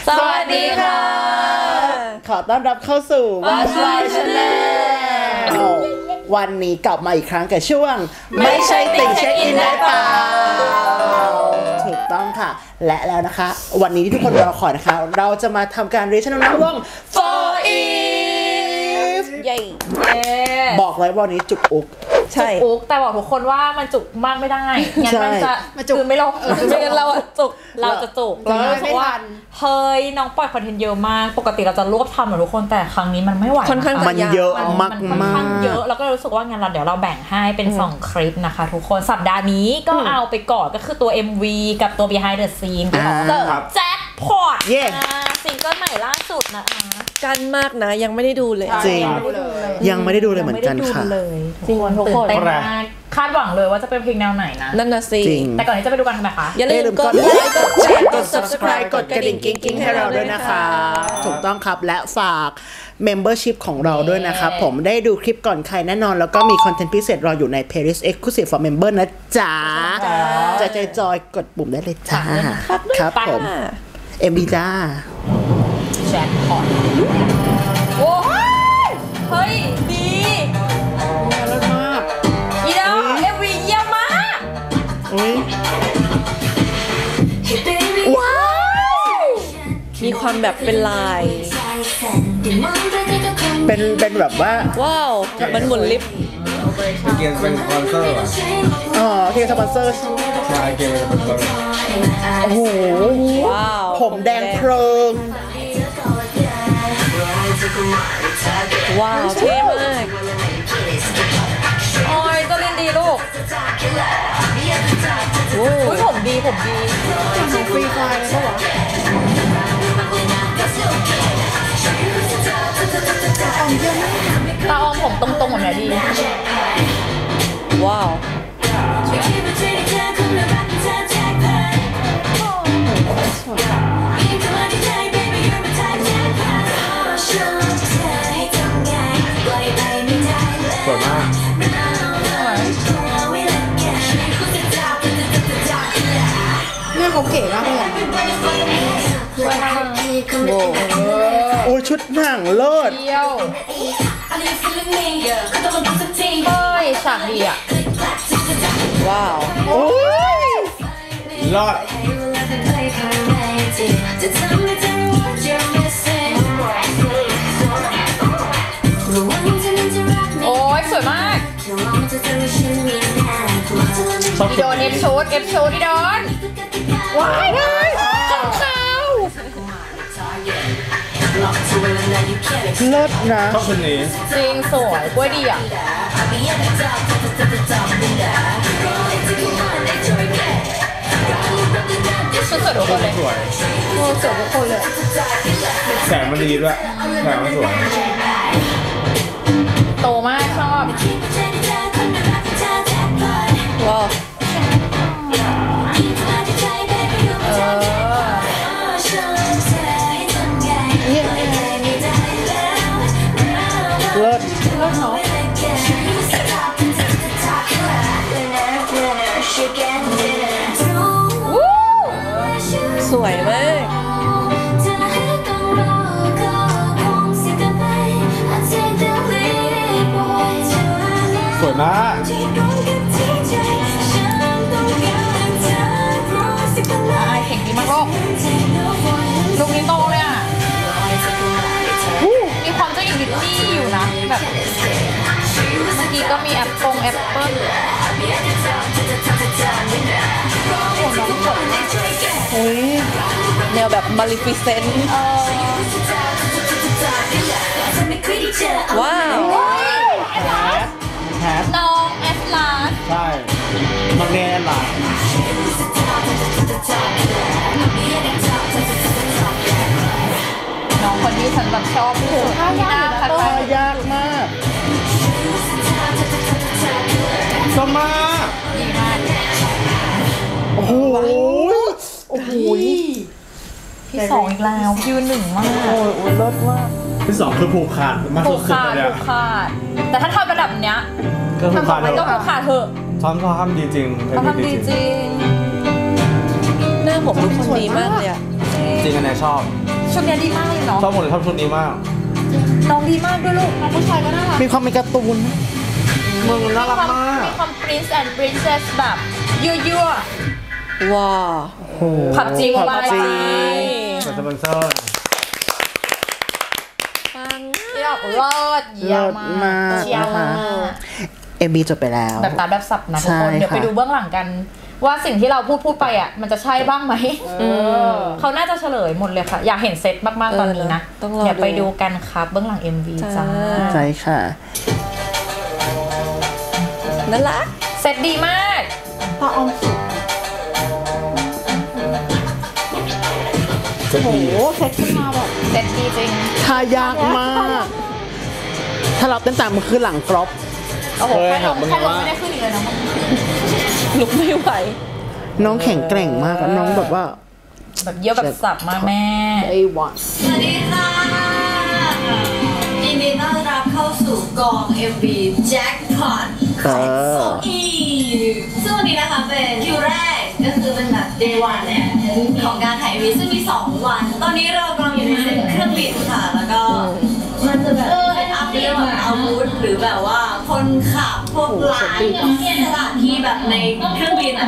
สวัสดีค่ะขอต้อนรับเข้าสู่ Watch My Channel วันนี้กลับมาอีกครั้งกับช่วงไม่ใช่ติ่งเช็คอินได้เปล่าถูกต้องค่ะและแล้วนะคะวันนี้ที่ทุกคนรอคอยนะคะเราจะมาทำการเรียนชั่นน้ำวง For Eve เย้บอกเลยวันนี้จุกอุกใช่จุกแต่บอกทุกคนว่ามันจุกมากไม่ได้งั้นมันจะคือไม่ลงไม่งั้นเราจุกเราจะจุกเราเพราะว่าเฮ้ยน้องปล่อยคอนเทนต์เยอะมากปกติเราจะรวบทำเหมือนทุกคนแต่ครั้งนี้มันไม่ไหวมันเยอะมากมันค่อนข้างเยอะแล้วก็รู้สึกว่างั้นเราเดี๋ยวเราแบ่งให้เป็น2คลิปนะคะทุกคนสัปดาห์นี้ก็เอาไปก่อนก็คือตัว MV กับตัว Behind the Scene ของแจ็คพอตซิงเกิลใหม่ล่าสุดนะกันมากนะยังไม่ได้ดูเลยจริงยังไม่ได้ดูเลยเหมือนกันค่ะจริงทุกคนตื่นเต้นมากคาดหวังเลยว่าจะเป็นเพลงแนวไหนนะนั่นน่ะสิแต่ก่อนที่จะไปดูกันทำไมคะอย่าลืมกดไลค์กดแชร์กด subscribe กดกระดิ่งกิ๊งๆให้เราด้วยนะคะถูกต้องครับและฝาก membership ของเราด้วยนะครับผมได้ดูคลิปก่อนใครแน่นอนแล้วก็มีคอนเทนต์พิเศษรออยู่ใน playlist exclusive for member นะจ๊ะจะจอยกดปุ่มได้เลยจ้าครับผมMB จ้าแจ็คพอตโอ้ยเฮ้ยดีเลิศมากอีดาว MV เยี่ยมมากว้าวมีความแบบเป็นลายเป็นแบบว่าว้าวมันหมุนลิฟต์เกมเป็นสปอนเซอร์อ๋อเกมสปอนเซอร์ใช่เกมเป็นสปอนเซอร์โอ้โหว้าวผมแดงเพลิงว้าวเท่มากโอ้ยก็เล่นดีลูกโอ้ยผมดีฟรีไฟล์เลยปะวะตาออมผมตรงๆแบบนี้ดีว้าวสวยมากเนี่ยเขาเก๋มากเลยอ่ะโอ้ชุดหนังเลิศเที่ยวเฮ้ยฉากดีอ่ะว้าวโอ้ยรอดโอ้ยสวยมากอีโดนเอฟโชดอีโดนว้ายข้างขาวเลิศนะชอบคนนี้จริงสวยกล้วยดีอ่ะสวยทุกคนเลยสวยสวยทุกคนเลยแสงมันดีด้วยแสงมันสวยโตมากชอบว้าวเลิศเนาะสวยมากสวยมากเก่งดีมากลูกนี้โตเลยอ่ะมีความเจ้าหญิงดิสนีย์อยู่นะแบบเมื่อกี้ก็มีแอปเปิ้ลโอ้ยแนวแบบ Maleficent ว้าวน้องแอสลาสใช่มังเน่หลานน้องคนที่ฉันแบบชอบที่สุดที่น่าพัฒนายากมากชอบมากดีมากโอ้โหที่2อีกแล้วยืน1มากโอ้ยเลิศมากที่2คือผูกขาดมากสุดๆเลยผูกขาดแต่ถ้าทำระดับเนี้ยก็ผูกขาดก็ผูกขาดเถอะซ้อมดีจริงทำดีจริงหน้าผมทุกคนดีมากเลยอ่ะจริงอันไหนชอบชุดนี้ดีมากเลยเนาะชอบหมดเลยชอบชุดนี้มากน้องดีมากด้วยลูกน้องผู้ชายก็น่ารักมีความเป็นการ์ตูนมึงน่ารักมากมีความ Prince and Princess แบบยั่วว้าๆผับจีมบายเป็นสปอนเซอร์ฟังที่แบบเลิศเยี่ยมมากเชียร์มาก MV จบไปแล้วแบบตาแบบสับนะทุกคนใช่เดี๋ยวไปค่ะดูเบื้องหลังกัน ว่าสิ่งที่เราพูดไปอ่ะมันจะใช่บ้างไหมเขาน่าจะเฉลยหมดเลยค่ะ อยากเห็นเซตมากๆตอนนี้นะต้องรอเดี๋ยวไปดูกันครับเบื้องหลัง MV จ้าใช่ค่ะนั่นละเซตดีมากป้าออมสิจะดีเซตขึ้นมาแบบเซตดีจริงท่ายากมาก ถ้าเราเต้นตามมันคือหลังกรอบโอ้โหแค่ลงไม่ได้ขึ้นอีกเลยนะมึงลุกไม่ไหวน้องแข็งแกร่งมากอะน้องแบบว่าแบบเยอะแบบสับมากแม่ A1 สวัสดีค่ะยินดีต้อนรับเข้าสู่กอง MV Jackpot ซึ่งวันนี้นะคะเป็นคิวแรกก็คือเป็นแบบ Day 1เนี่ยของการถ่าย MV ซึ่งมี 2 วัน ตอนนี้เรากำลังอยู่ในเซตเครื่องบินค่ะ แล้วก็มันจะแบบเซตอัพเรื่องแบบอาวุธหรือแบบว่าคนขับพวกร้านสถานที่แบบในเครื่องบินอ่ะ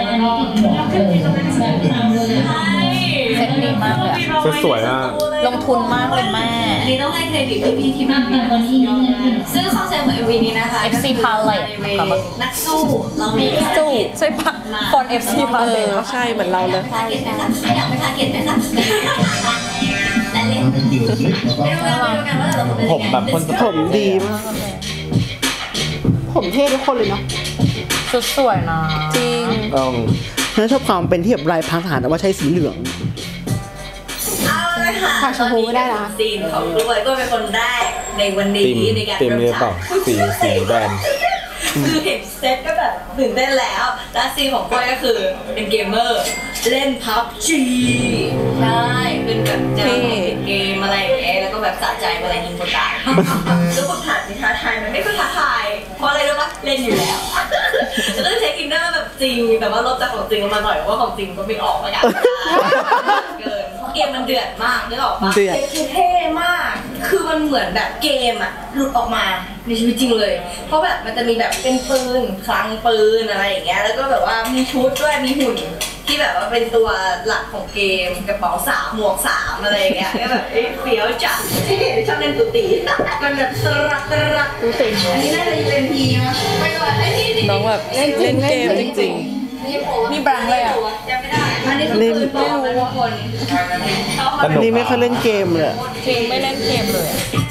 ใช่เซตดีมากเลยอะสวยมากลงทุนมากเลยแม่อันนี้ต้องให้เครดิตพี่ๆที่มาซึ่งคอนเซ็ปต์ของ MV นี้นะคะ FC Palette นักสู้เรามีสู้ใช่ปะฟอน FC มาเลยใช่เหมือนเราเลยทาร์เก็ตไหมคะอยากไปทาร์เก็ตไหมคะและเล่นไปดูกันว่าเราเป็นผมแบบคนผมดีมาก ผมเท่ทุกคนเลยเนาะสุดสวยนะจริงฉันชอบความเป็นที่แบบลายพรางทหารแต่ว่าใช้สีเหลืองเอาเลยค่ะตอนนี้ซีนของกล้วยเป็นคนแรกในวันนี้ติมในการติมเลยเปล่าสีแบนคือเห็นเซตก็แบบตื่นเต้นแล้ว และซีนของกล้วยก็คือเป็นเกมเมอร์เล่นพับจีใช่เป็นแบบเจอเกมอะไรอย่างเงี้ยแล้วก็แบบสะใจเวลายิงคนตายแล้วคนผ่านที่ท้าทายมันไม่ค่อยท้าทายเพราะอะไรรู้ปะเล่นอยู่แล้วแล้วก็ใช้อินเนอร์แบบจริงแต่ว่าลบจากของจริงมาหน่อยเพราะว่าของจริงก็ไม่ออกมากันเกินเกมมันเดือดมากนึกออกปะเดือดคือเท่มาก คือมันเหมือนแบบเกมอะหลุดออกมาในชีวิตจริงเลย เพราะแบบมันจะมีแบบเป็นปืนคลังปืนอะไรอย่างเงี้ย แล้วก็แบบว่ามีชุดด้วยมีหุ่นที่แบบว่าเป็นตัวหลักของเกมกระเป๋า3หมวก3อะไรอย่างเงี้ยก็แบบเฟี้ยวจัดชอบเล่นตุ๊ตีมันแบบตรักตุ๊ตีอันนี้น่าจะเป็นพีมั้ยไม่ก็ไอ้นี่น้องแบบเล่นเกมจริงนี่แบงค์เลยอ่ะยังไม่ได้อันนี้คือปืนปลอมนะทุกคนอันนี้ไม่ค่อยเล่นเกมเลยจริงไม่เล่นเกมเลยอะ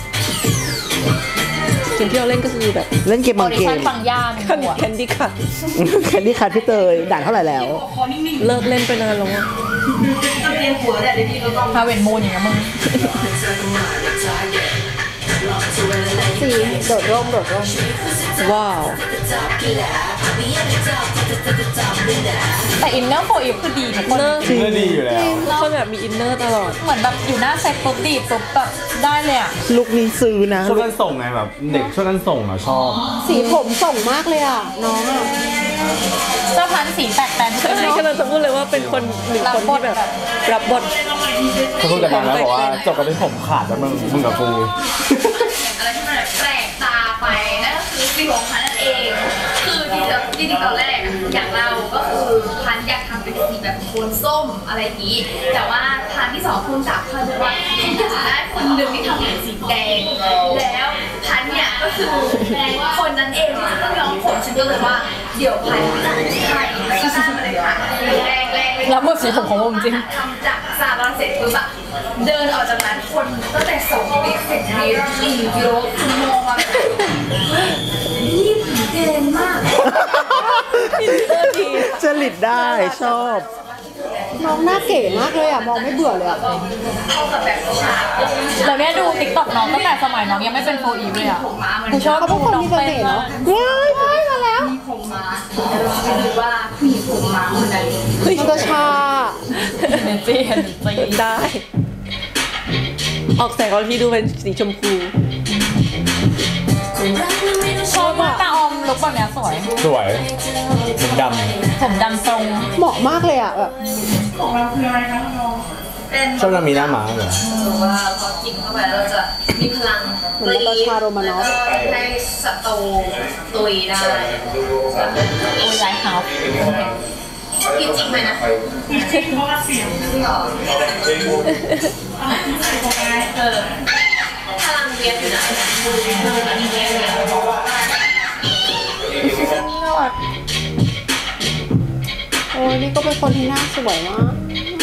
ๆเกมที่เราเล่นก็คือแบบเล่นเกมางอบอเกดิชั่มนฟังย่ามคันหัวแคนดี้คัทแคนดี้คัทพี่เตยด่านเท่าไหร่แล้วเลิกเล่นไปนานแล้วอะเรียนหัวแต่เดี๋ยวพี่ก็ต้องฮาเวนมูนอย่างเงี้ยมึงสีโดดร่มว้าวแต่อินเนอร์โฟอีฟคือดีทุกคนเลิกจริงก็ดีอยู่แล้วคนแบบมีอินเนอร์ตลอดเหมือนแบบอยู่หน้าเซ็ตปุ๊บดีดปุ๊บแบบได้เลยอ่ะลุคนี้ซื้อนะช่วงนั้นส่งไงแบบเด็กช่วงนั้นส่งอะชอบสีผมส่งมากเลยอ่ะ น้องอ่ะเจ้าพันสีแปลกแปลงใช่กำลังจะพูดเลยว่าเป็นคนหนึ่งคนที่แบบรับบทเขาพูดกับนางแล้วบอกว่าจบกันที่ผมขาดแล้วมึงกับกูอะไรที่มันแบบแปลกตาไปนั่นก็คือสีของพันนั่นเอง คือจริงๆตอนแรกอย่างเราก็คือพันอยากทำเป็นสีแบบโทนส้มอะไรอย่างนี้ แต่ว่าพันที่2คูณ3พันบอกว่าอยากได้คนหนึ่งที่ทำเป็นสีแดง แล้วพันเนี่ยก็คือคนนั้นเองที่จะต้องย้อมผมฉันก็เลยว่าเดี๋ยวพันจะให้แล้วก็ได้มาเลยค่ะแรงแล้วหมดสีผมของผมจริงทำจากซาลอนเสร็จปุ๊บอะเดินออกจากนั้นคนตั้งแต่2 ปี10 ปี4 กิโลชั่วโมงมารีบเดินมากจริตได้ชอบ น้องหน้าเก๋มากเลยอ่ะ มองไม่เบื่อเลยอ่ะเข้ากับแบบฉากแล้วเนี่ยดูติ๊กต็อกน้องตั้งแต่สมัยน้องยังไม่เป็นโฟอีฟเลยอ่ะผมม้ามันกูชอบดูน้องเต้นมากว้ายมาแล้วมีผมม้าแต่เราไม่รู้ว่าผู้หญิงผมม้าคนใดมันจะชาเนจี้เนจี้ได้ ออกแสงเอาที่ดูเป็นสีชมพูชอบมากตาออมลุคแบบเนี้ยสวยสวยผมดผมดำทรงเหมาะมากเลยอ่ะแบบของเราคืออะไรคะน้องเป็นชอบนามีหน้าหมาเหรอหรือว่าพอกินเข้าไปแล้วเราจะมีพลังเหมือนนาตาชาโรมานอฟให้ศัตรูตุยได้โอ้ยไลฟ์เฮาส์กินจริงไหมนะจริงเพราะว่าเสียงหรอพลังเวียนอยู่ไหนอันนี้เวียนอยู่น่ารักโอ้ยนี่ก็เป็นคนที่หน้าสวยมาก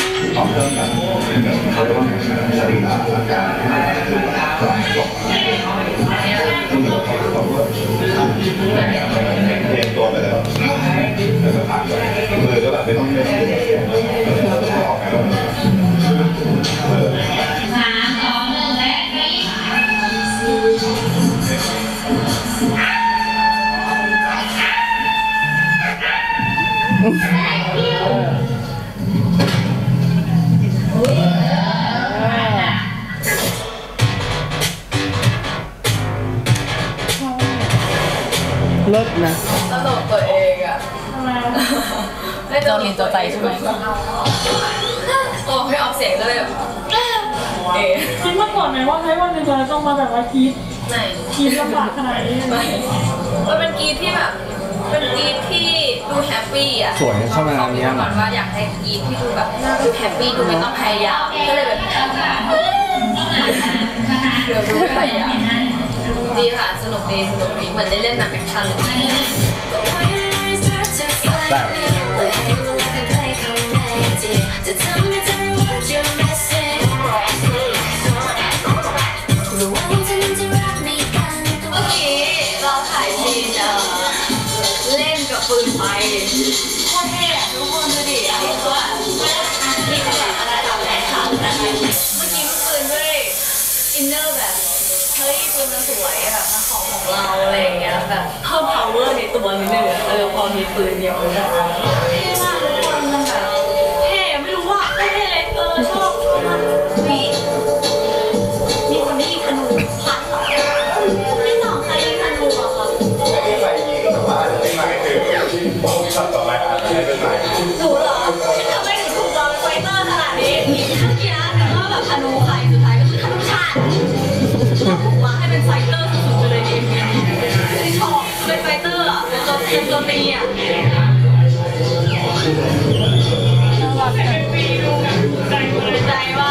ตัวไปแล้วแล้วก็ผ่านไปมือก็แบบไม่ต้องออกเลิศนะตลกตัวเองอ่ะเจ้าลินเจ้าใจใช่ไหมโอ้ไม่ออกเสียงก็เลยแบบเอ๋คิดมาก่อนไหมว่าให้วันหนึ่งเราต้องมาแบบว่าคิดไหนคิดลำบากขนาดนี้มันเป็นกรีดที่แบบเป็นกรีดที่ดูแฮปปี้อ่ะสวยชอบนามีหน้าหก่มาอนว่าอยากให้กรีดที่ดูแบบดูแฮปปี้ดูไม่ต้องพยายามก็เลยแบบเดี๋ยวดูไม่พยายามดีค่ะสนุกดีเหมือนได้เล่นหนังแอคชั่นแต่เมื่อกี้เราถ่ายซีนเล่นกับปืนไฟโคตรเท่อะทุกคนดูดิอันนี้คือแบบนี่คือแบบอะไรแบบแรงขันนะคะเมื่อกี้มันปืนด้วยอินเนอร์แบบเฮ้ยปืนมันสวยแบบมันของเราอะไรอย่างเงี้ยแบบเพิ่ม power ในตัวนิดนึงพอมีปืนเดียวมันแบบเท่มากทุกคนมันแบบเท่ไม่รู้ว่าเท่เลยชอบมันมีคนที่ยิงธนูพัดไม่ต่อใครยิงธนูอะค่ะไม่ไปยิงมาไม่ถึงช็อตต่อไปอาจจะไม่เป็นไรหนูเหรอทำไมหนูถูกเราเป็นไฟเตอร์ขนาดนี้เมื่อกี้นึกว่าแบบธนูใครสุดท้ายก็คือธนูชาติต้องถูกวางให้เป็นไฟเตอร์สุดๆไปเลยดิที่ชอบเป็นไฟเตอร์อะเป็นตัวตีอะใจว่า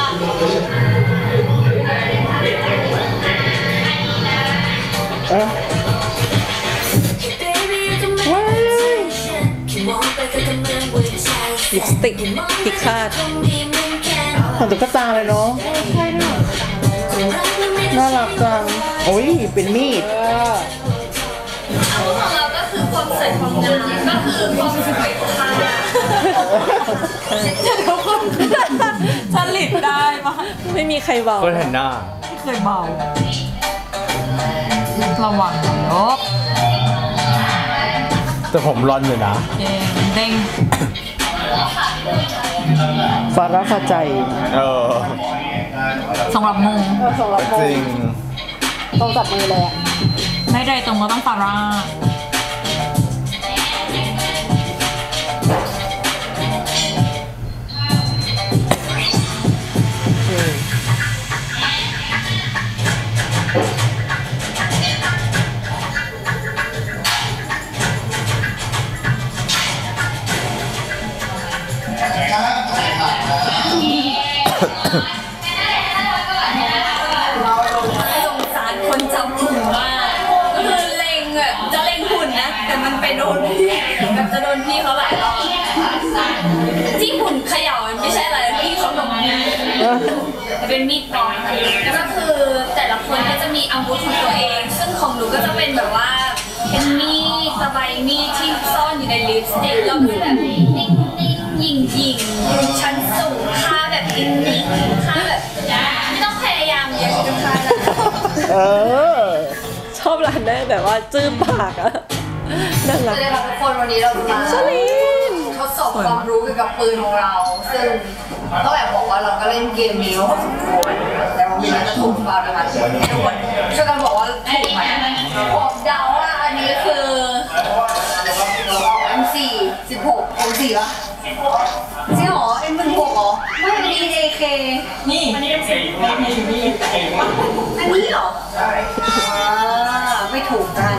ลิปสติกพิฆาตของตุ๊กตาเลยเนาะน่ารักจังโอ้ยเป็นมีดอาวุธของเราก็คือความสวยความงามก็คือความสวยค่ะทุกคนฉลิดได้ปะไม่มีใครเบาก็เห็นหน้าไม่เคยเบาระวังลบแต่ผมร้อนอยู่นะเด้งฟาราฟาใจสำหรับมึงสำหรับจริงต้องจับมือเลยอ่ะไม่ได้ตรงก็ต้องฟาร่าสงสารคนจับหุ่นมากก็คือเล็งแบบจะเล็งหุ่นนะแต่มันไปโดนพี่แบบจะโดนพี่เขาหลายรอบที่หุ่นเขย่ามันไม่ใช่อะไรพี่เขาลงมาเป็นมีดปอกแล้วก็คือแต่ละคนก็จะมีอาวุธของตัวเอง ซึ่งของหนูก็จะเป็นแบบว่าเป็นมีดสบายมีดที่ซ่อนอยู่ในลิปสติกแล้วก็แบบนิ่งๆยิงชั้นสูงค่าแบบนิ่งๆค่าแบบไม่ต้องพยายามเยอะจะค่าแล้วเออชอบร้านได้แบบว่าจื้อปากอะน่ารักสวัสดีค่ะทุกคนวันนี้เราจะมาชลินทดสอบความรู้เกี่ยวกับปืนของเรา ซึ่งต้องแบบบอกว่าเราก็เล่นเกมนี้พอสมควรแต่ว่ามีน่าจะถูกบ้างนะคะทุกคนช่วยกันบอกว่าถูกไหมผมเดาว่าอันนี้คือ M4 16 M4 ปะจริงเหรอ M16 เหรอไม่เป็น EJK นี่อันนี้เป็นสีอันนี้เหรอไม่ถูกกัน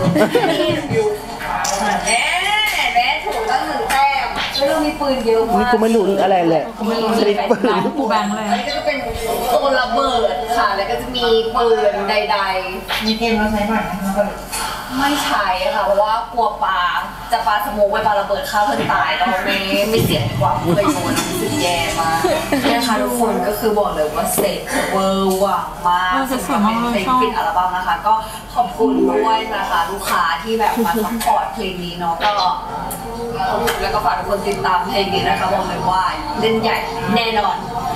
แม่ถูกตั้ง1 แต้มไม่ต้องมีปืนเยอะมากนี่กูไม่รู้อะไรเลยสลิปปืนปูแบงค์เลยอันนี้ก็จะเป็นตัวระเบิดค่ะแล้วก็จะมีปืนใดๆมีเกมเราใช้บ่อยไหมไม่ใช้ค่ะเพราะว่ากลัวปลาจะปลาสโมกไว้ปลาระเบิดฆ่าเพื่อนตายแต่ไม่เสี่ยงดีกว่าเคยโดนรู้สึกแย่มากเนี่ยค่ะทุกคนก็คือบอกเลยว่าเซ็ตเวอร์หวังมากสำหรับเพลงปิดอัลบั้มนะคะก็ขอบคุณด้วยนะคะลูกค้าที่แบบมาซัพพอร์ตเพลงนี้เนาะก็แล้วก็ฝากทุกคนติดตามเพลงนี้นะคะบอกเลยว่าเล่นใหญ่แน่นอน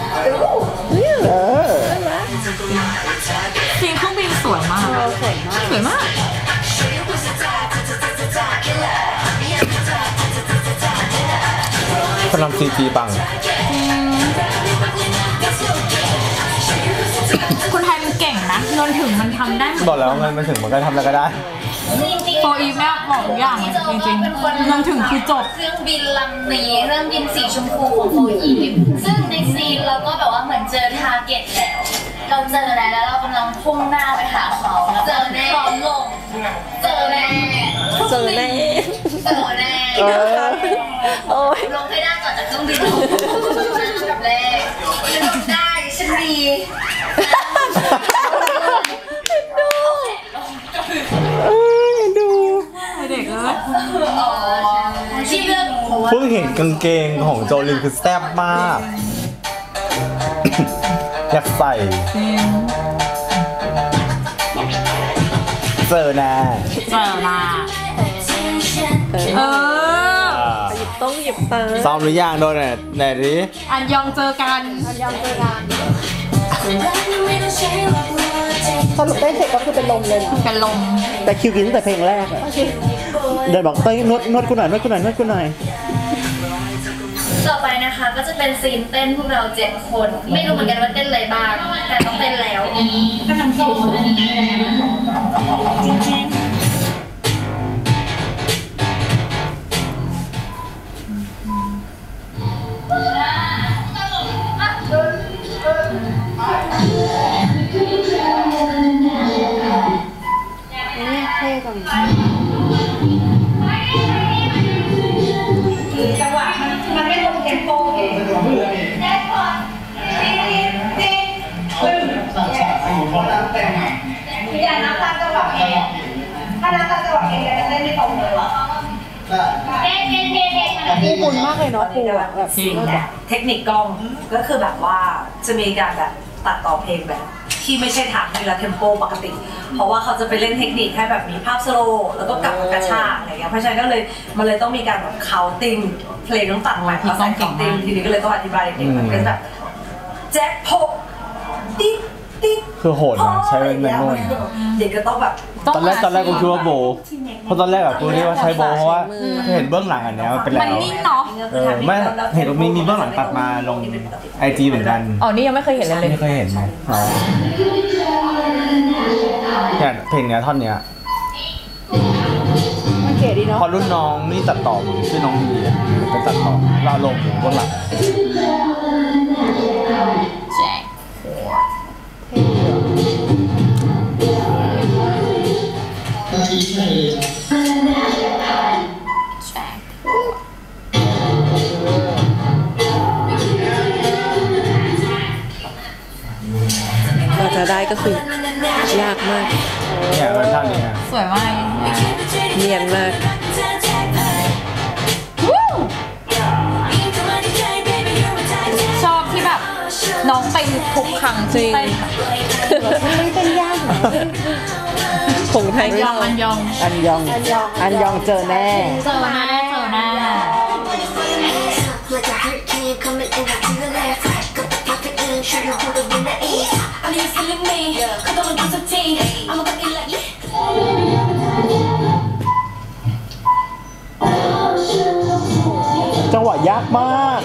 ซีนเครื่องบินสวยมากสวยมากเขาทำCGปังคนไทยมันเก่งนะเงินถึงมันทำได้บอกแล้วเงินมันถึงมันก็ทำอะไรก็ได้โฟอีฟแม่บอกทุกอย่างเลยจริงๆเงินถึงคือจบเครื่องบินลำนี้เครื่องบินสีชมพูของโฟอีฟซึ่งในซีนเราก็แบบว่าเหมือนเจอทาร์เก็ตแล้วเราเจอแล้วเรากำลังพุ่งหน้าไปหาเขาเจอแน่พร้อมลงเจอแน่เจอแน่โอ้ยลงให้ได้ก่อนจากเครื่องบินแบบแรกลงได้ฉันดีดูเด็กเลยที่เลือกเพิ่งเห็นกางเกงของโจลินคือแซ่บมากอยากใส่เจอแน่ต้องหยิบตาซ้อมหรือยังโดนไหนดิอันยองเจอกันสรุปได้เสร็จก็คือเป็นลมเลยนะเป็นลมแต่คิวกินตั้งแต่เพลงแรกอะเดินบอกเต้ยนวดกูหน่อยต่อไปนะคะก็จะเป็นซีนเต้นพวกเรา7 คนไม่รู้เหมือนกันว่าเต้นอะไรบ้างแต่ต้องเต้นแล้วก็ทำโชว์จังหวะมันไม่ลงเทมโปเองได้ก่อนอย่านับตามจังหวะเองถ้านับตามจังหวะเองจะเล่นไม่ตรงเลยมีบุญมากเลยเนาะครูแบบเทคนิคกล้องก็คือแบบว่าจะมีการแบบตัดต่อเพลงแบบที่ไม่ใช่ถามในละเทมโปปกติเพราะว่าเขาจะไปเล่นเทคนิคให้แบบมีภาพสโลว์แล้วก็กลับมากระชากอะไรเงี้ยเพราะฉะนั้นก็เลยมันเลยต้องมีการแบบเคาติ้งเพลงต้องตัดใหม่มาใส่เคาติ้งทีนี้ก็เลยต้องอธิบายเด็กๆมันก็แบบแจ็คโพติ๊กคือโหดนะใช้เป็นแมนนวลเด็กก็ต้องแบบตอนแรกกูคิดว่าโบเพราะตอนแรกกูเรียกว่าใช้โบเพราะว่าเห็นเบื้องหลังอันนี้มันเป็นแล้วมันนิ่งเนาะไม่เห็นมีเบื้องหลังตัดมาลงIG เหมือนกันอ๋อนี่ยังไม่เคยเห็นเลยไม่เคยเห็นไหมเนี่ยเพลงเนี้ยท่อนเนี้ยมันเก๋ดีเนาะพอรุ่นน้องนี่ตัดต่อชื่อน้องดีเป็นตัดต่อเราลงเบื้องหลังเราจะได้ก็คือยากมากเนี่ยมันท่านี้สวยมากเนียนมากชอบที่แบบน้องไปทุกครั้งจริงไม่เป็นยากผงไทยอันยองเจอแน่จังหวะยากมาก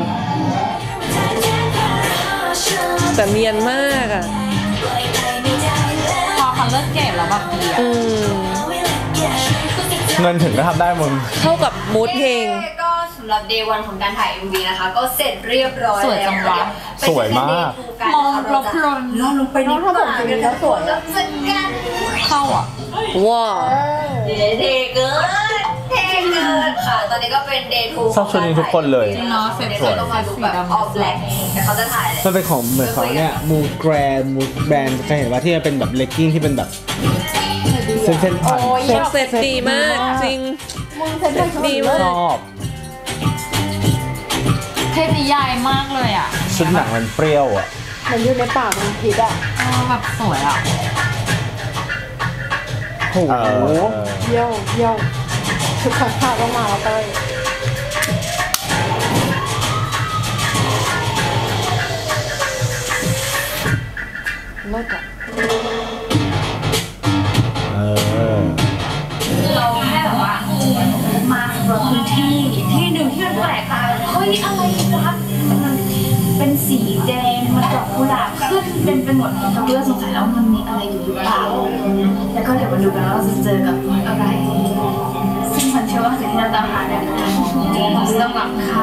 แต่เนียนมากอ่ะพอเขาเลิกเก็บแล้วแบบดีเงินถึงก็ทำได้มึงเข้ากับมูดเพลงก็สำำหรับ Day 1 ของการถ่าย MV นะคะก็เสร็จเรียบร้อยสวยจังวะสวยมากมองเราเพลินเราลงไปในป่ากันแล้วสวยแล้วจัดการเข้าอ่ะว้าวเท่เกินเท่เกินค่ะตอนนี้ก็เป็น Day 2 ชอบชุดนี้ทุกคนเลยเนาะเซ็ตสวยต้องมาดูแบบ all black แต่เขาจะถ่ายมันเป็นของเหมือนของเนี่ยมูแกรนมูแบรนด์เคยเห็นว่าที่มันเป็นแบบเลกกิ้งที่เป็นแบบเส้นๆผ่านเซ็ตดีมากจริงดีมากชอบเทพนิยายมากเลยอ่ะชุดหนังมันเปรี้ยวอ่ะมันอยู่ในป่ามันพิษอ่ะแบบสวยอ่ะโอ้โหเยี่ยวชุดขัดขาต้องมาแล้วเต้ยเลิกอ่ะเราแค่แบบว่ามาสำหรับพื้นที่หนึ่งที่มันแปลกตาเฮ้ยอะไรวะมันเป็นสีแดงมันดอกกุหลาบขึ้นเป็นไปหมดเราก็สงสัยแล้วมันมีอะไรอยู่หรือเปล่าแล้วก็เดี๋ยวมาดูกันว่าเราจะเจอกับอะไรซึ่งมันเชื่อว่าสิ่งที่เราตามหาเนี่ยต้องหลับค่ะ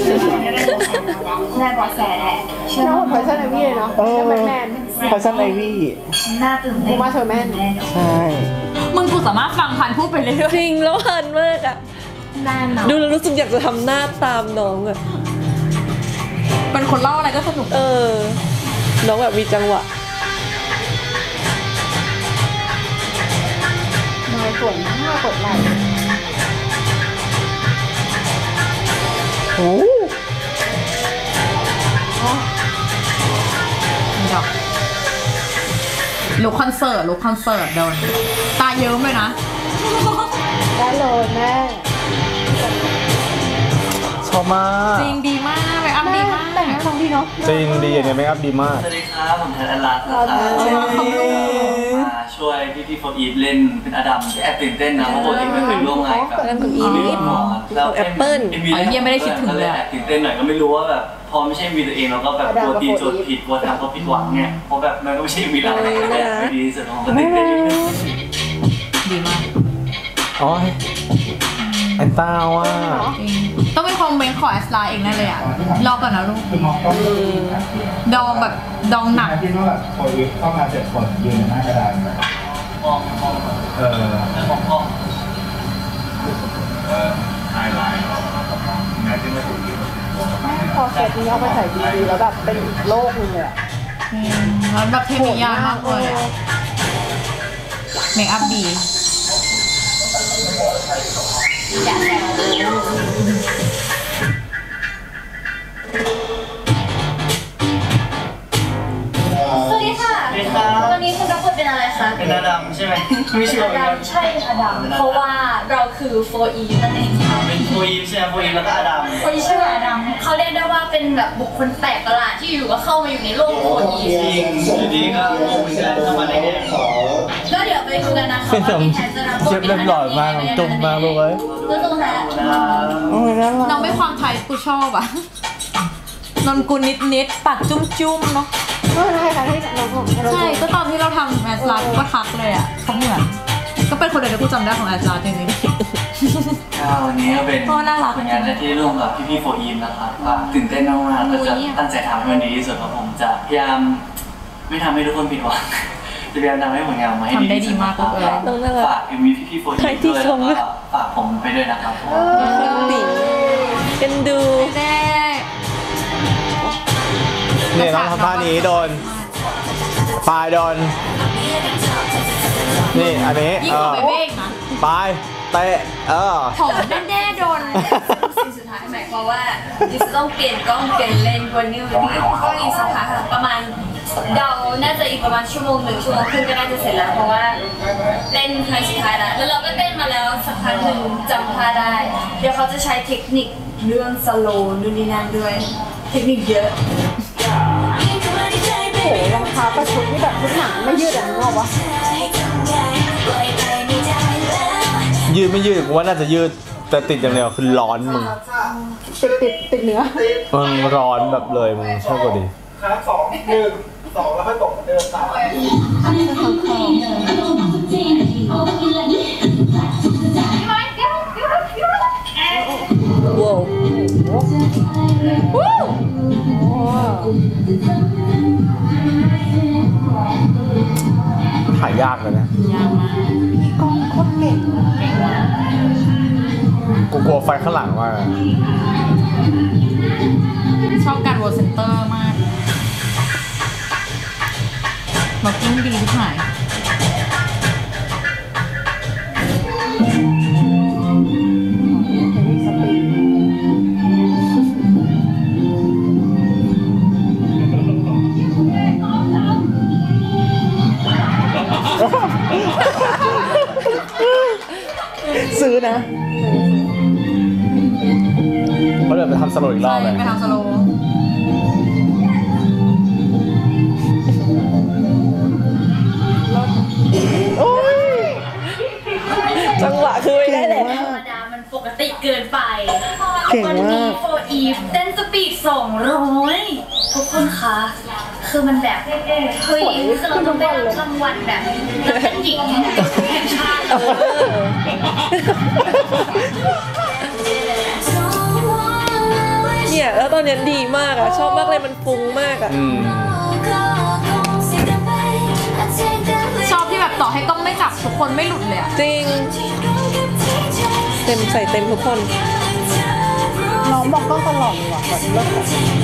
ได้เบาะแสแหละเชื่อว่าพอยซันไอวี่เลยเนาะแมนพอซันไอวี่น่าตื่นเต้นมาเธอแม่นใช่มึงกูสามารถฟังพันพูดไปเรื่อยจริงแล้วเพลินมากอะๆได้เนาะดูแล้วรู้สึกอยากจะทำหน้าตามน้องอะเป็นคนเล่าอะไรก็สนุกน้องแบบมีจังหวะมาสวยมากกดไหลโอ้ดอกลุคคอนเสิร์ตโดนตาเยิ้มเลยนะได้เลยแม่ชอบมากจริงดีมากเลยอัพดีมากแต่งให้น้องดีเนาะจริงดีอย่างเนี้ยไม่อัพดีมากสวัสดีครับ ผมแทนอลัสนะครับมาช่วยพี่โฟอีฟเล่นเป็นอดัมแอบตื่นเต้นนะเพราะปกติไม่เคยร่วมงานกับอดัมกับอีฟแล้วแอปเปิ้ลอ็มวีแรกก็เลยแอบตื่นเต้นหน่อยก็ไม่รู้ว่าแบบพอไม่ใช่วีตัวเองเราก็แบบกลัวตีโจทย์ผิดกลัวทำเขาผิดหวังไงเพราะแบบมันก็ไม่ใช่วีเราแต่ไม่ดีสุดของก็ตื่นเต้นนิดนึงดีมากอ๋อแอนต้าว่าต้องเป็นคอมเมนต์ขอแอสไลน์เองแน่เลยอ่ะรอก่อนนะลูกดองแบบดองหนักคิดว่าแบบคนเข้ามา7 คนยืนหน้ากระดานมองมองไฮไลท์งานที่ไม่ถูกยืนพอเสร็จนี้เอาไปใส่ดีๆแล้วแบบเป็นอีกโลกนึงเลยอะแล้วแบบเทพนิยายมากเลยอะเมคอัพดีสวัสดีค่ะตอนนี้คุณรับบทเป็นอะไรคะเป็นอดัมใช่ไหมไม่ใช่อดัมใช่อดัมเพราะว่าเราคือโฟอีนั่นเองเป็นโฟอีฟใช่ไหมโฟอีฟแล้วก็อดัมโฟอีชื่ออดัมเขาเรียกได้ว่าเป็นแบบบุคคลแปลกประหลาดที่อยู่ก็เข้ามาอยู่ในโลกโฟอีจริงอยู่ดีก็งงเหมือนกันเข้ามาได้ไงก็เดี๋ยวไปดูกันนะคะว่าพี่แทนจะรับบทเจ็บเป็นเรียบร้อยมากจุ่มมากเลยก็ตรงนั้นน้องไม่ความไทยกูชอบอ่ะนนกุลนิดๆปากจุ้มๆเนาะใช่ค่ะที่น้องของเราใช่ก็ตอนที่เราทำแอสลากูก็ทักเลยอ่ะเขาเหมือนก็เป็นคนเดียวที่กูจำได้ของแอสลาจริงวันนี้ก็เป็นโอ้น่ารักผลงานที่ร่วมกับพี่โฟอีฟนะครับว่าตื่นเต้นมากๆก็จะตั้งใจทำให้มันดีที่สุดครับผมจะพยายามไม่ทำให้ทุกคนผิดหวังจะพยายามทำให้ผลงานออกมาให้ดีที่สุดครับฝากMVพี่โฟอีฟด้วยแล้วก็ฝากผมไปด้วยนะครับติกันดูๆแน่เนี่ยน้องทำท่านี้โดนปลายโดนนี่อันนี้ยิ่งกว่าเบเบ้นะปลายเตะผมแน่ๆโดนสิ่งสุดท้ายหมายความว่าดิฉันต้องเปลี่ยนกล้องเปลี่ยนเลนส์วันนี้ก็อีกสักพักค่ะประมาณเดาน่าจะอีกประมาณ1 ชั่วโมงครึ่งก็น่าจะเสร็จแล้วเพราะว่าเต้นครั้งสุดท้ายแล้วเราก็เต้นมาแล้วสักพักหนึ่งจำท่าได้เดี๋ยวเขาจะใช้เทคนิคเรื่องสโลว์นู่นนี่นั่นด้วยเทคนิคเยอะโอ้โหรองเท้าประชุดที่แบบชุดหนังไม่ยืดอะนึกออกปะยืดไม่ยืดกูว่าน่าจะยืดแต่ติดอย่างเดียวคือร้อนมึงติดเนื้อมึงร้อนแบบเลยมึงชอบกว่าดีครับ2 1 2แล้วค่อยตกเดินตามว้าวถ่ายยากเลยนะยากมากกล้องโคตรเก่งกูกลัวไฟข้างหลังว่าชอบการโวเซนเตอร์มากมากิ้งดีทุกหายซื้อนะเขาเดินไปทำสโลว์อีกรอบเลยไปทำสโลว์จังหวะคือไม่ได้เลยธรรมดามันปกติเกินไปเก่งวัมากนี้โฟอีฟเต้นสปีด200ทุกคนคะ คือมันแบบเฮ้ยคือเราต้องได้รับรางวัลแบบนักเต้นหญิงแห่งชาติเลยเนี่ยแล้วตอนนี้ดีมากอะชอบมากเลยมันฟุ้งมากอะชอบที่แบบต่อให้กล้องไม่จับทุกคนไม่หลุดเลยอะจริงเต็มใส่เต็มทุกคนน้องบอกกล้องตลอดเลยว่ะแบบเลิศ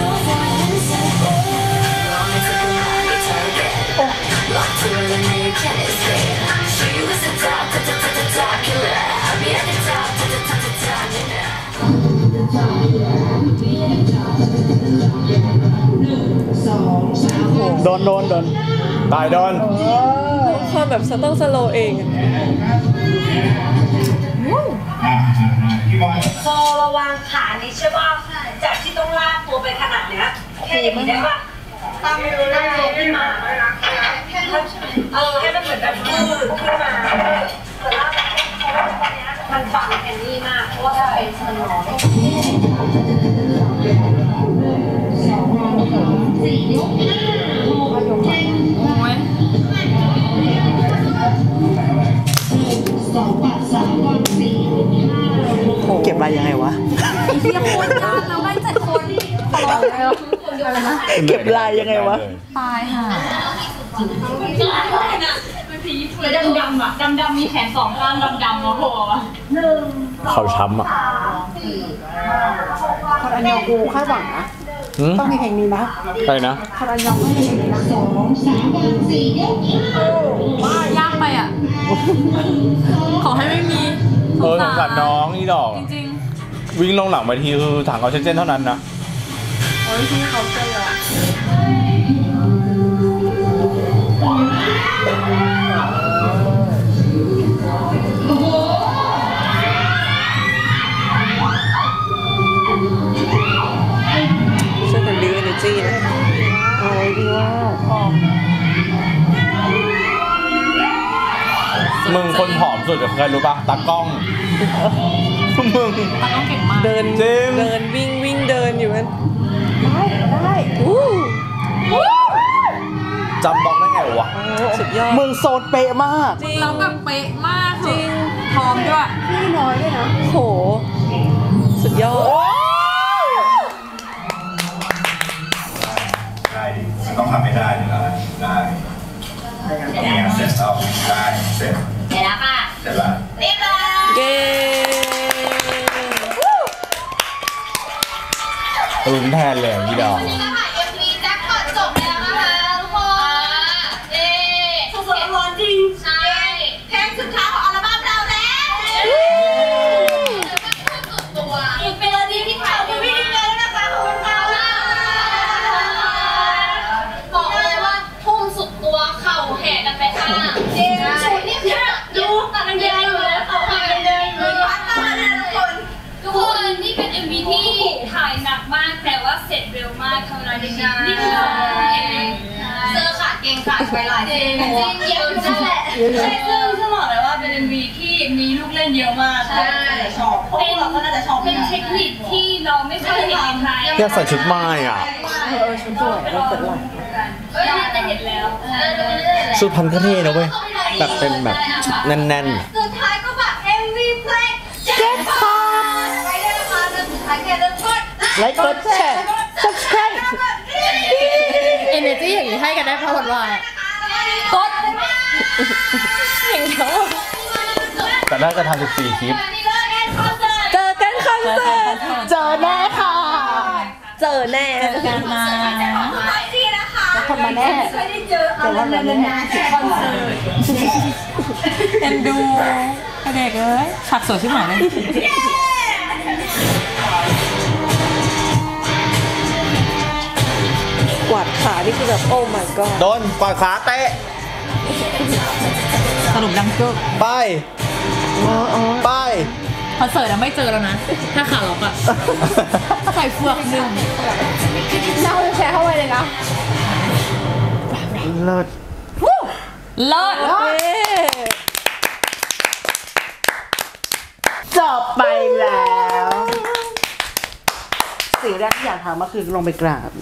โดนตายโดนความแบบต้องสโลว์เองอะพอระวางขานี้ใช่ป่ะจากที่ต้องลากตัวไปขนาดเนี้ยแค่อย่างนี้ได้ป่ะตั้งตัวขึ้นมาให้มันเหมือนแบบยืดขึ้นมาแต่ลากมันฝังแอนนี่มากเพราะว่าเป็นสมองเก็บอะไรยังไงวะเทียบคนกันเราได้7 คนขอร้องเลยอะไรนะเก็บลายยังไงวะตายห่าแล้วดำๆอ่ะดำๆมีแขน2 ข้างดำๆมาโผล่อ่ะเขาช้ำอ่ะคนอันยองกูคาดหวังนะต้องมีเพลงนี้นะอะไรนะคนอันยองต้องมีเพลงนี้นะยากไปอ่ะ ขอให้ไม่มีสงสารน้องอีดอกจริงวิ่งลงหลังไปทีคือถังเอาเส้นๆเท่านั้นนะๆโอ้ยพี่เขาเจออ่ะช่วยกันบิวเอเนอร์จีนะเอาไว้ดีว่ามึงคนผอมสุดเคยรู้ปะตากล้อง มึงตาต้องเก่งมากเดินจริงเดินวิ่งเดินอยู่นั้นได้จำบล็อกได้ไงวะสุดยอดมึงโซนเป๊ะมากจริงแล้วแบบเป๊ะมากจริงพร้อมด้วยพี่น้อยด้วยนะโหสุดยอดได้ดิมันต้องทำให้ได้ดีแล้วได้เนี่ยเสร็จแล้วได้เสร็จเสร็จแล้วค่ะเสร็จแล้วเรียบร้อยเย้ตื่นแทนเลยอีดอกนี่นะคะ MV แจ็คพอตจบแล้วนะคะทุกคนเย้สดๆร้อนจริงใช่เพลงสุดท้ายของอัลบั้มเราแล้วตัวอีกเป็นวันที่ข่าวพี่ดิเกอร์นะคะขอบคุณค่ะบอกเลยว่าทุ่มสุดตัวเข่าแหกกันไปข้างจริงชุดนี่คือดูตัดกันยังเลยเขาพากันเดินเลยวัดตาเลยทุกคนนี่เป็น MV ที่ถ่ายหนักมากแต่ว่าเสร็จเร็วมากเท่านั้นเองนี่คือเสื้อขาดเกงขาดไปหลายทีจริงเยอะนั่นแหละใช่ซึ่งจะบอกเลยว่าเป็น MV ที่มีลูกเล่นเยอะมากใช่ชอบพวกเราก็น่าจะชอบเป็นเทคนิคที่เราไม่เคยเห็นในไทยอยากใส่ชุดไม้อ่ะชุดสวยเราเปิดหลังน่าจะเห็นแล้วชุดพันก็เท่นะเว้ย แบบเป็นแบบแน่นสุดท้ายก็แบบ MV เพลงแจ็คพอตไปได้นะคะสุดท้ายแค่เริ่มต้นไลค์กดแชร์ subscribe energy อย่างนี้ให้กันได้เพราะวันวายกดอย่างเดียวแต่น่าจะทำ14คลิปเจอกันคอนเสิร์ตเจอแน่ค่ะเจอแน่เจอกันนะแล้วคนมาแน่แต่ว่ามาแน่คอนเสิร์ตเอ็นดูเด็กเอ้ยฉากสวยชิบหายเลยกวาดขานี่คือแบบโอ้ my god โดนกวาดขาเตะสรุปดังกึกไปไปคอนเสิร์ตอะไม่เจอแล้วนะถ้าขาล็อกอะใส่เฟือกหนึ่งเราแชร์เข้าไปเลยนะเลิศเลิศจบไปแล้วสิ่งแรกที่อยากทำก็คือลงไปกราบ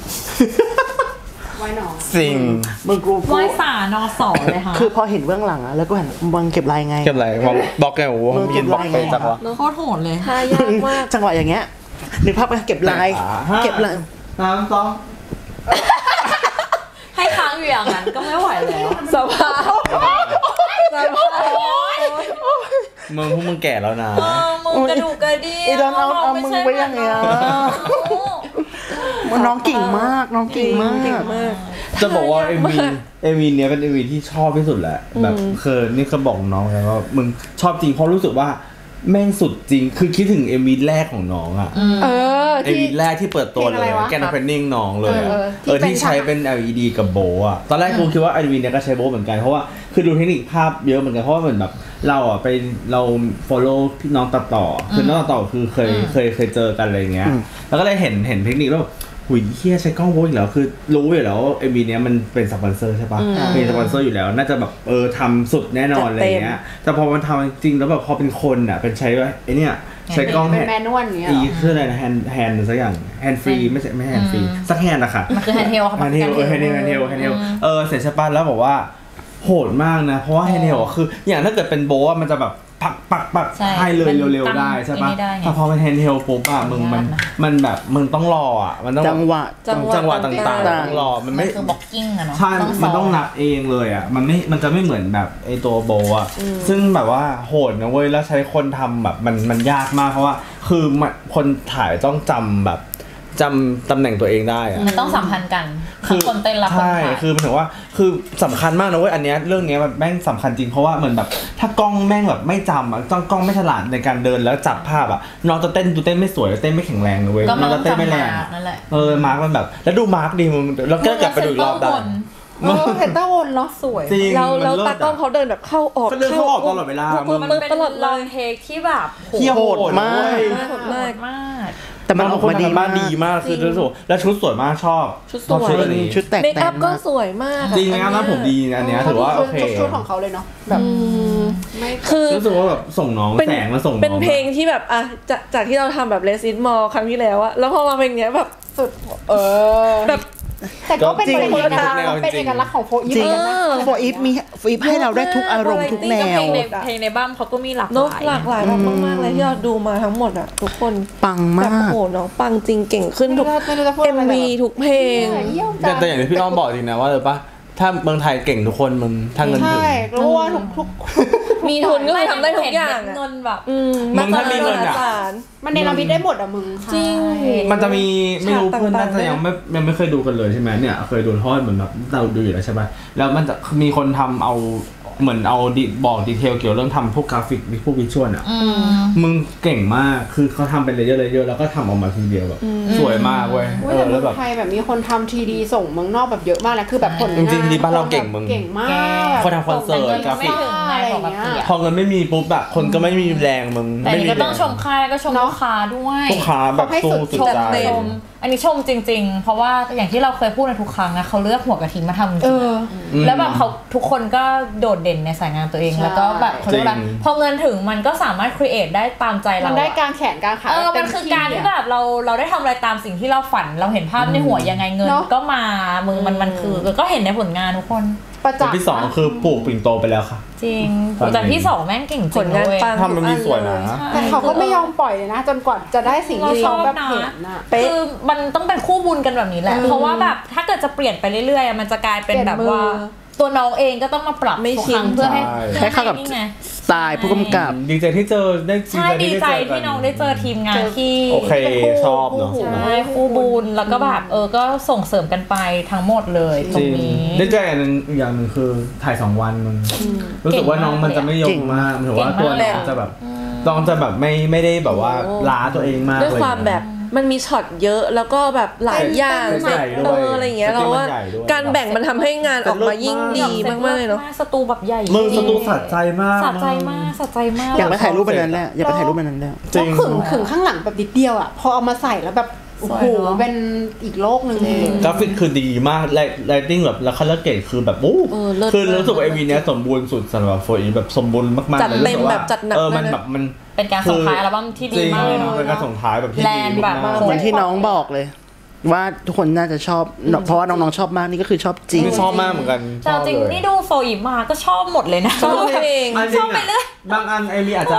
สิ่งมึงกูไหว้สานอสอเลยค่ะคือพอเห็นเบื้องหลังอะแล้วก็เห็นมึงเก็บลายไงเก็บอะไรบอกแกโอ้โหยินบอกไปจังวะโคตรโหดเลยท่ายากมากจังหวะอย่างเงี้ยนึกภาพไปเก็บลายเก็บลาย 3 2 ให้ค้างอยู่อย่างนั้นก็ไม่ไหวแล้วสภาพมึงพวกมึงแก่แล้วนะมึงกระดูกกระดิ่งไอ้ดอนเอามึงไว้ยังไงอะน้องเก่งมากน้องเก่งมากจะบอกว่า MV เนี้ยเป็น MV ที่ชอบที่สุดแหละแบบนี่ก็บอกน้องแล้วว่ามึงชอบจริงเพราะรู้สึกว่าแม่งสุดจริงคือคิดถึง MV แรกของน้องอ่ะMV แรกที่เปิดตัวเลยแกนเพนนิ่งน้องเลยที่ใช้เป็น LED กับโบอ่ะตอนแรกกูคิดว่า MV เนี้ยก็ใช้โบเหมือนกันเพราะว่าคือดูเทคนิคภาพเยอะเหมือนกันเพราะว่าเหมือนแบบเราอ่ะไปเรา follow พี่น้องตัดต่อคือน้องตัดต่อคือเคยเจอกันอะไรเงี้ยแล้วก็เลยเห็นเทคนิคแล้วหุยเฮียใช้กล้องโบอีกแล้วคือรู้อยู่แล้ว MV เนี้ยมันเป็นสปอนเซอร์ใช่ปะเป็นสปอนเซอร์อยู่แล้วน่าจะแบบทำสุดแน่นอนอะไรเงี้ยแต่พอมันทำจริงแล้วแบบพอเป็นคนอ่ะเป็นใช้ไอ้เนี่ยใช้กล้องเป็นแมนนวลอย่างเงี้ยชื่ออะไรนะแฮนด์สักอย่างแฮนด์ฟรีไม่ใช่แฮนด์ฟรีสักแฮนด์อะค่ะมันคือแฮนด์เฮลค่ะแฮนด์เฮลเสร็จใช่ปะแล้วบอกว่าโหดมากนะเพราะว่าแฮนด์เฮลคืออย่างถ้าเกิดเป็นโบะมันจะแบบปักให้เลยเร็วๆได้ใช่ปะแต่พอเป็นแฮนด์เฮลปุ๊บอะมึงมันแบบมึงต้องรออะมันต้องจังหวะต่างๆต้องรอมันไม่คือบล็อกกิ้งอะเนาะใช่มันต้องนับเองเลยอะมันจะไม่เหมือนแบบไอตัวโบอะซึ่งแบบว่าโหดนะเว้ยแล้วใช้คนทำแบบมันยากมากเพราะว่าคือคนถ่ายต้องจำแบบจำตำแหน่งตัวเองได้อะมันต้องสัมพันธ์กันคือคนเต้นรับคนถ่ายคือมันถือว่าคือสำคัญมากนะเว้ยอันเนี้ยเรื่องนี้มันแม่งสำคัญจริงเพราะว่าเหมือนแบบถ้ากล้องแม่งแบบไม่จำอ่ะกล้องไม่ฉลาดในการเดินแล้วจับภาพอ่ะน้องจะเต้นดูเต้นไม่สวยเต้นไม่แข็งแรงเลยเว้ยน้องจะเต้นไม่แรงมาร์กมันแบบแล้วดูมาร์กดีมึงแล้วก็กลับไปดูรอบได้เห็นตาวนเนาะสวยเราตากล้องเขาเดินแบบเข้าออกตลอดเวลามันเป็นตลอดลองเทคที่แบบโหดมากแต่มันออกมาดีมากคือรู้สึกแล้วชุดสวยมากชอบชุดแต่งเมคอัพก็สวยมากจริงนะครับผมดีอันเนี้ยถือว่าโอเคชุดของเขาเลยเนาะแบบไม่คือรู้สึกว่าแบบส่งน้องแสงมาส่งน้องเป็นเพลงที่แบบอ่ะจากที่เราทำแบบเลซิสมอลครั้งที่แล้วอะแล้วพอมาเพลงเนี้ยแบบสุดแบบแต่ก็เป็นเอกลักษณ์ของโฟอีฟจริงโฟอีฟให้เราได้ทุกอารมณ์ทุกแนวเพลงในบ้านเขาก็มีหลากหลายมากๆเลยที่เราดูมาทั้งหมดอ่ะทุกคนปังมากโอ้โหน้องปังจริงเก่งขึ้นทุก MV ทุกเพลงแต่อย่างที่พี่น้องบอกจริงนะว่าเลยปะถ้าเมืองไทยเก่งทุกคนมึงถ้าเงินถึงใช่รู้ว่าทุกมีทุนก็ทำได้ทุกอย่างเงินแบบมึงถ้ามีเงินอ่ะมันในเรามิดได้หมดอ่ะมึงจริงมันจะมีไม่รู้เพื่อนน่าจะยังไม่เคยดูกันเลยใช่ไหมเนี่ยเคยดูทอดเหมือนแบบเราดูอยู่แล้วใช่ป่ะแล้วมันจะมีคนทำเอาเหมือนเอาบอกดีเทลเกี่ยวเรื่องทำพวกกราฟิกพวกวิชวลอ่ะมึงเก่งมากคือเขาทำเป็นเลเยอร์แล้วก็ทำออกมาทีเดียวแบบสวยมากเว้ยแล้วแบบไทยแบบมีคนทำทีดีส่งเมืองนอกแบบเยอะมากนะคือแบบผลงานจริงๆที่บ้านเราเก่งมึงเก่งมากคนทำคอนเสิร์ตกราฟิกอะไรอย่างเงี้ยพอเงินไม่มีปุ๊บแบบคนก็ไม่มีแรงมึงแต่นี่ก็ต้องชมค่ายก็ชมลูกค้าด้วยลูกค้าแบบสู้สุดใจอันนี้ชมจริงๆเพราะว่าอย่างที่เราเคยพูดในทุกครั้งนะเขาเลือกหัวกะทิมาทำจริงแล้วแบบเขาทุกคนก็โดดเด่นในสายงานตัวเองแล้วก็แบบเขาเรียกว่าพอเงินถึงมันก็สามารถครีเอทได้ตามใจเรามันได้การแข่งการขายมันคือการที่แบบเราได้ทำอะไรตามสิ่งที่เราฝันเราเห็นภาพในหัวยังไงเงินก็มามึงมันคือก็เห็นในผลงานทุกคนประจักษ์ที่สองคือปลูกปิ่นโตไปแล้วค่ะจริงแต่ที่สองแม่งเก่งจริงเลยทำมันมีสวยนะแต่เขาก็ไม่ยอมปล่อยเลยนะจนกว่าจะได้สิ่งที่เขาแบบเห็นนะคือมันต้องเป็นคู่บุญกันแบบนี้แหละเพราะว่าแบบถ้าเกิดจะเปลี่ยนไปเรื่อยๆมันจะกลายเป็นแบบว่าตัวน้องเองก็ต้องมาปรับทุกครั้งเพื่อให้เข้ากับสไตล์ผู้กำกับดีใจที่เจอได้ใช่ดีใจที่น้องได้เจอทีมงานที่โอเคชอบเนาะใช่คู่บุญแล้วก็แบบก็ส่งเสริมกันไปทั้งหมดเลยตรงนี้ได้ใจอย่างนึงคือถ่าย2 วันมันรู้สึกว่าน้องมันจะไม่ยงมากถือว่าตัวน้องจะแบบต้องจะแบบไม่ได้แบบว่าล้าตัวเองมากด้วยความแบบมันมีช็อตเยอะแล้วก็แบบหลายอย่างอะไรอย่างเงี้ยเราว่าการแบ่งมันทำให้งานออกมายิ่งดีมากๆเลยเนาะสตูแบบใหญ่สตูสะใจมากอยากไปถ่ายรูปแบบนั้นแหละอยากไปถ่ายรูปแบบนั้นแล้วจริงขึงข้างหลังแบบนิดเดียวอ่ะพอเอามาใส่แล้วแบบโอ้โหเป็นอีกโลกนึงกราฟิกคือดีมากไลติ้งแบบแล้วคัลเลอร์เกรดคือแบบคือรู้สึกว่า MV เนี้ยสมบูรณ์สุดสำหรับโฟอีแบบสมบูรณ์มากๆจัดเต็มแบบจัดหนักมันแบบมันเป็นการส่งท้ายอัลบั้มที่ดีมากเลยเนาะเป็นการส่งท้ายแบบที่ดีมากเหมือนที่น้องบอกเลยว่าทุกคนน่าจะชอบเพราะว่าน้องๆชอบมากนี่ก็คือชอบจริงชอบมากเหมือนกันจริงนี่ดูโฟอีมาก็ชอบหมดเลยนะชอบเพลงชอบไปเลยบางอันMVอาจจะ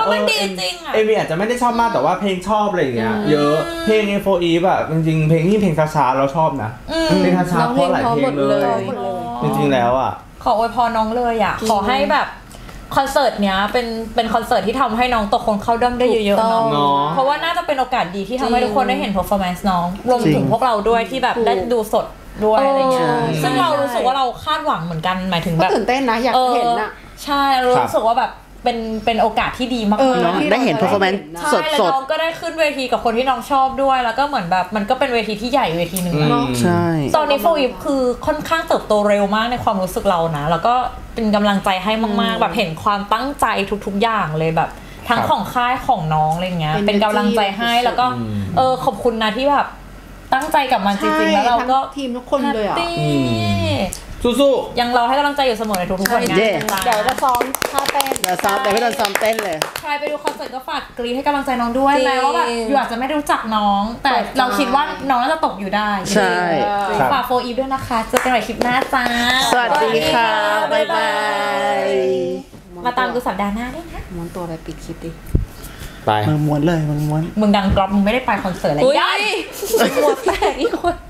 MVอาจจะไม่ได้ชอบมากแต่ว่าเพลงชอบอะไรอย่างเงี้ยเยอะเพลงโฟอีแบบจริงๆเพลงที่เพลงช้าๆเราชอบนะเพลงช้าๆเพราะหลายเพลงเลยจริงๆแล้วอ่ะขออวยพรน้องเลยอ่ะขอให้แบบคอนเสิร์ตเนี้ยเป็นคอนเสิร์ตที่ทำให้น้องตกคนเข้าด้อมได้เยอะๆเนาะเพราะว่าน่าจะเป็นโอกาสดีที่ทำให้ทุกคนได้เห็น performance น้องรวมถึงพวกเราด้วยที่แบบได้ดูสดด้วยอะไรเงี้ยซึ่งเรารู้สึกว่าเราคาดหวังเหมือนกันหมายถึงแบบตื่นเต้นนะอยากเห็นนะใช่รู้สึกว่าแบบเป็นโอกาสที่ดีมากๆได้เห็น performance สดๆแล้วน้องก็ได้ขึ้นเวทีกับคนที่น้องชอบด้วยแล้วก็เหมือนแบบมันก็เป็นเวทีที่ใหญ่เวทีนึงเนาะใช่ตอนนี้โฟอีฟคือค่อนข้างเติบโตเร็วมากในความรู้สึกเรานะแล้วก็เป็นกำลังใจให้มากๆแบบเห็นความตั้งใจทุกๆอย่างเลยแบบทั้งของค่ายของน้องอะไรเงี้ยเป็นกำลังใจให้แล้วก็ขอบคุณนะที่แบบตั้งใจกับมันจริงๆแล้วเราก็ทีมทุกคนเลยอ่ะสู้ๆยังรอให้กำลังใจอยู่เสมอในทุกๆผลงานเดี๋ยวจะซ้อมท่าเต้นแต่ไม่ต้องซ้อมเต้นเลยใครไปดูคอนเสิร์ตก็ฝากกรี๊ดให้กำลังใจน้องด้วยแม้ว่าแบบอยู่อาจจะไม่รู้จักน้องแต่เราคิดว่าน้องน่าจะตกอยู่ได้ใช่ฝากโฟอีฟด้วยนะคะเจอกันใหม่คลิปหน้าจ้าสวัสดีค่ะบ๊ายบายมาตามดูสัปดาห์หน้าด้วยนะม้วนตัวไปปิดคลิปดิไปม้วนเลยม้วนมึงดังกรอบมึงไม่ได้ไปคอนเสิร์ตอะไรยัยม้วนแตกอีกคน